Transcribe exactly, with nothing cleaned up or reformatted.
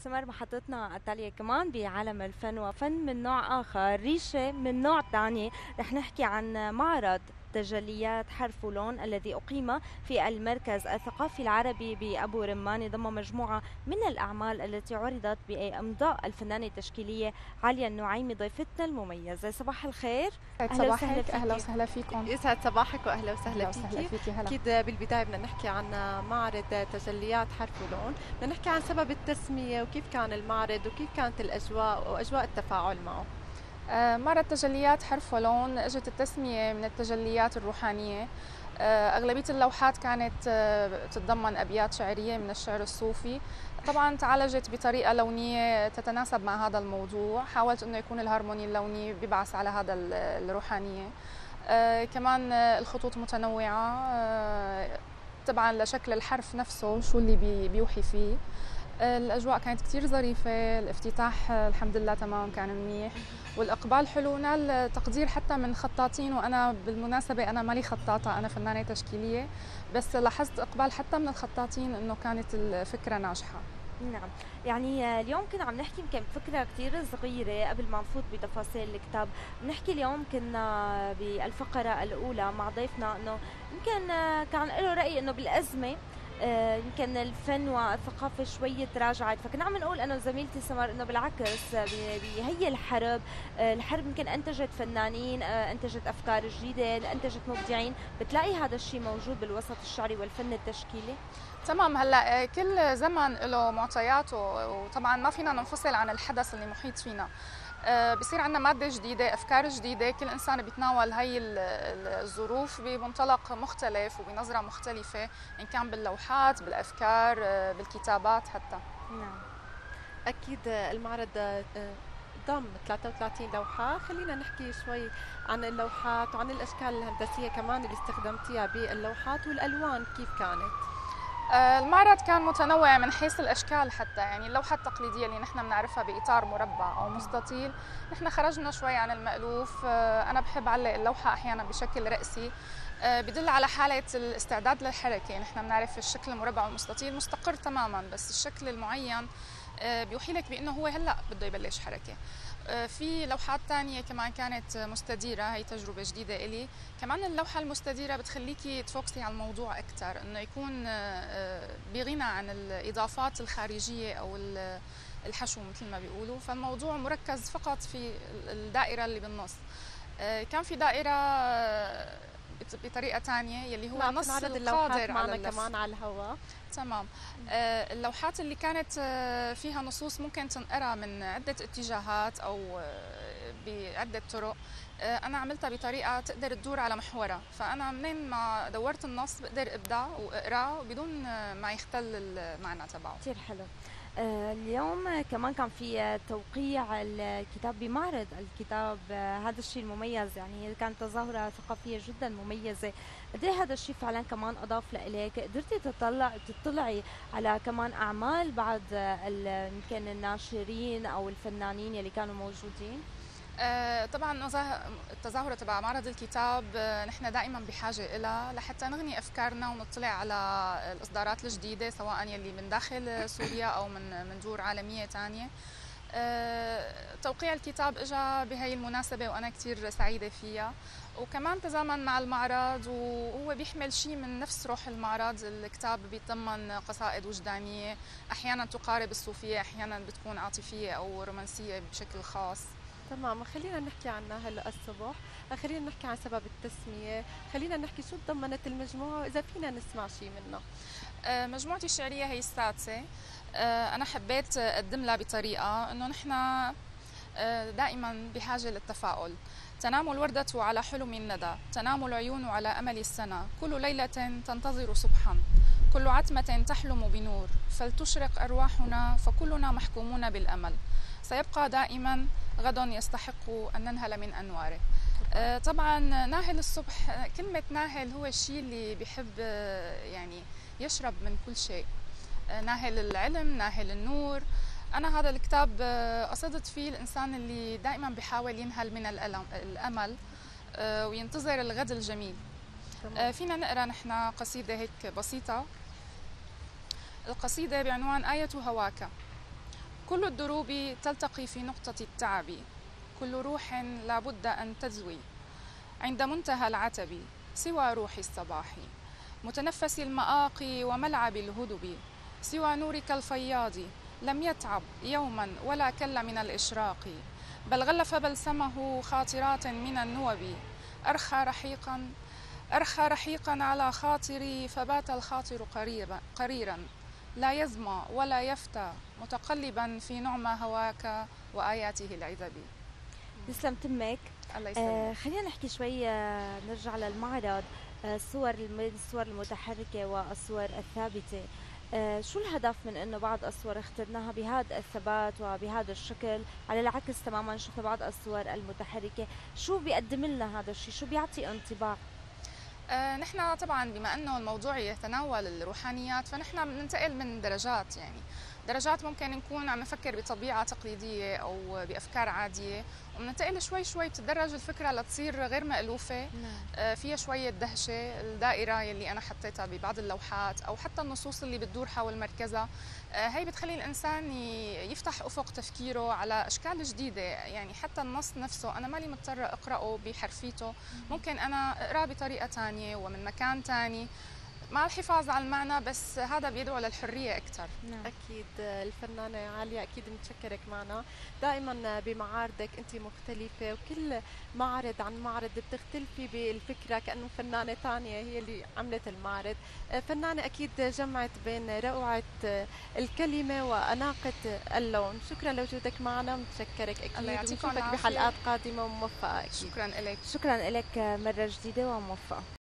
سمر محطتنا التالية كمان بعالم الفن وفن من نوع آخر، ريشة من نوع تاني. رح نحكي عن معرض تجليات حرف ولون الذي أقيم في المركز الثقافي العربي بأبو رمان، ضم مجموعة من الأعمال التي عرضت بإمضاء الفنانة التشكيلية عليا النعيمي ضيفتنا المميزة. صباح الخير. يسعد أهلا وسهلا صباحك، اهلا فيكي. وسهلا فيكم. يسعد صباحك واهلا اهلا وسهلا وسهلا فيكي. فيكي. هلا. اكيد بالبدايه بدنا نحكي عن معرض تجليات حرف ولون، بدنا نحكي عن سبب التسميه وكيف كان المعرض وكيف كانت الاجواء واجواء التفاعل معه. آه، معرض تجليات حرف ولون اجت التسميه من التجليات الروحانيه. آه، اغلبيه اللوحات كانت آه، تتضمن ابيات شعريه من الشعر الصوفي، طبعا تعالجت بطريقه لونيه تتناسب مع هذا الموضوع. حاولت انه يكون الهارموني اللوني بيبعث على هذا الروحانيه. آه، كمان آه، الخطوط متنوعه آه، طبعا لشكل الحرف نفسه شو اللي بي بيوحي فيه. الأجواء كانت كتير ظريفة، الافتتاح الحمد لله تمام كان منيح، والإقبال حلو، نال تقدير حتى من خطاطين. وأنا بالمناسبة أنا مالي خطاطة، أنا فنانة تشكيلية، بس لاحظت إقبال حتى من الخطاطين إنه كانت الفكرة ناجحة. نعم، يعني اليوم كنا عم نحكي يمكن فكرة كتير صغيرة قبل ما نفوت بتفاصيل الكتاب. بنحكي اليوم كنا بالفقرة الأولى مع ضيفنا إنه يمكن كان له رأي إنه بالأزمة آه، يمكن الفن والثقافة شوية تراجعت، فكنا عم نقول أنا وزميلتي سمر إنه بالعكس ب- بهي الحرب. آه، الحرب يمكن أنتجت فنانين، آه، أنتجت أفكار جديدة، أنتجت مبدعين. بتلاقي هذا الشيء موجود بالوسط الشعري والفن التشكيلي؟ تمام. هلا كل زمن له معطياته، وطبعا ما فينا ننفصل عن الحدث اللي محيط فينا. آه، بصير عندنا مادة جديدة، أفكار جديدة، كل إنسان بيتناول هاي ال- ال- الظروف بمنطلق مختلف وبنظرة مختلفة، إن كان باللوحات، بالأفكار، آه، بالكتابات حتى. نعم. اكيد المعرض آه، ضم ثلاثة وثلاثين لوحه، خلينا نحكي شوي عن اللوحات وعن الاشكال الهندسيه كمان اللي استخدمتيها باللوحات والالوان كيف كانت. آه، المعرض كان متنوع من حيث الأشكال حتى، يعني اللوحة التقليدية اللي نحن بنعرفها بإطار مربع أو مستطيل، نحن خرجنا شوي عن المألوف. آه، أنا بحب علق اللوحة أحيانا بشكل رأسي، آه، بدل على حالة الاستعداد للحركة. نحن بنعرف الشكل المربع والمستطيل مستقر تماما، بس الشكل المعين آه، بيوحي لك بأنه هو هلأ بده يبلش حركة. آه، في لوحات تانية كمان كانت مستديرة، هي تجربة جديدة إلي. كمان اللوحة المستديرة بتخليكي تفوكسي على الموضوع أكثر، إنه يكون آه، بغنى عن الإضافات الخارجية أو الحشو مثل ما بيقولوا، فالموضوع مركز فقط في الدائرة اللي بالنص. آه، كان في دائرة آه، بطريقة تانية يلي هو نعم، نص معرض اللوحات القادر على معنا اللف. كمان على الهواء. تمام. آه، اللوحات اللي كانت آه، فيها نصوص ممكن تنقرا من عدة اتجاهات أو آه، بعدة طرق، آه، أنا عملتها بطريقة تقدر تدور على محورها، فأنا منين ما دورت النص بقدر أبدع وأقرأ بدون آه، ما يختل المعنى تبعه. كتير حلو. آه، اليوم كمان كان في آه، توقيع الكتاب بمعرض الكتاب. آه، هذا الشيء المميز، يعني كانت تظاهرة ثقافية جدا مميزة. قد ايه هذا الشيء فعلا كمان أضاف لإليك؟ قدرتي تطلع تطلعي على كمان أعمال بعض آه، ال- يمكن الناشرين أو الفنانين يلي كانوا موجودين؟ آه، طبعا نظاه- التظاهرة تبع معرض الكتاب آه، نحن دائما بحاجة إلها لحتى نغني أفكارنا ونطلع على الإصدارات الجديدة، سواء يلي من داخل سوريا أو من من دور عالمية تانية. آه، توقيع الكتاب اجى بهي المناسبة وأنا كتير سعيدة فيها، وكمان تزامن مع المعرض وهو بيحمل شيء من نفس روح المعرض. الكتاب بيتضمن قصائد وجدانية، أحيانا تقارب الصوفية، أحيانا بتكون عاطفية أو رومانسية بشكل خاص. تمام، خلينا نحكي عنها هلا الصبح، خلينا نحكي عن سبب التسمية، خلينا نحكي شو تضمنت المجموعة وإذا فينا نسمع شيء منها. آه، مجموعتي الشعرية هي السادسة. آه، أنا حبيت أقدم لها بطريقة إنه نحن آه، دائما بحاجة للتفاؤل. تنام الوردة على حلم الندى، تنام العيون على أمل السنة، كل ليلة تنتظر صبحا، كل عتمة تحلم بنور، فلتشرق أرواحنا فكلنا محكومون بالأمل، سيبقى دائما غد يستحق أن ننهل من أنواره. آه، طبعا ناهل الصبح، آه، كلمة ناهل هو الشيء اللي بيحب آه، يعني يشرب من كل شيء. آه، ناهل العلم، ناهل النور. أنا هذا الكتاب آه، قصدت فيه الإنسان اللي دائما بيحاول ينهل من الألم الأمل آه، وينتظر الغد الجميل. آه، فينا نقرأ نحن قصيدة هيك بسيطة. القصيدة بعنوان آية هواك. كل الدروب تلتقي في نقطة التعب، كل روح لابد أن تزوي عند منتهى العتب سوى روح الصباح، متنفس المآقي وملعب الهدب سوى نورك الفياض لم يتعب يوما ولا كل من الإشراق، بل غلف بلسمه خاطرات من النوب، أرخى رحيقا أرخى رحيقا على خاطري فبات الخاطر قريبا قريرا لا يزمى ولا يفتى متقلبا في نعمى هواك وآياته العذب. يسلم تمك. الله يسلمك. آه خلينا نحكي شوي، آه نرجع للمعرض، آه الصور الصور المتحركة والصور الثابتة. آه شو الهدف من انه بعض الصور اخترناها بهذا الثبات وبهذا الشكل، على العكس تماما شفنا بعض الصور المتحركة؟ شو بيقدم لنا هذا الشيء؟ شو بيعطي انطباع؟ آه نحن طبعا بما انه الموضوع يتناول الروحانيات، فنحن بننتقل من درجات، يعني درجات ممكن نكون عم نفكر بطبيعة تقليدية أو بأفكار عادية، ومننتقل شوي شوي بتتدرج الفكرة لتصير غير مألوفة. نعم. آه فيها شوية دهشة، الدائرة يلي أنا حطيتها ببعض اللوحات أو حتى النصوص اللي بتدور حول مركزها، آه هي بتخلي الإنسان يفتح أفق تفكيره على أشكال جديدة. يعني حتى النص نفسه أنا مالي مضطرة أقرأه بحرفيته، ممكن أنا أقرأ بطريقة تانية ومن مكان تاني مع الحفاظ على المعنى، بس هذا بيدعو للحرية أكثر. نعم. أكيد الفنانة عالية أكيد بنتشكرك معنا. دائما بمعارضك أنت مختلفة، وكل معرض عن معرض بتختلفي بالفكرة، كأنه فنانة ثانية هي اللي عملت المعرض. فنانة أكيد جمعت بين روعة الكلمة وأناقة اللون. شكرا لوجودك معنا، متشكرك أكيد، ونشوفك بحلقات قادمة وموفقة أكيد. شكرا لك. شكرا لك مرة جديدة وموفقة.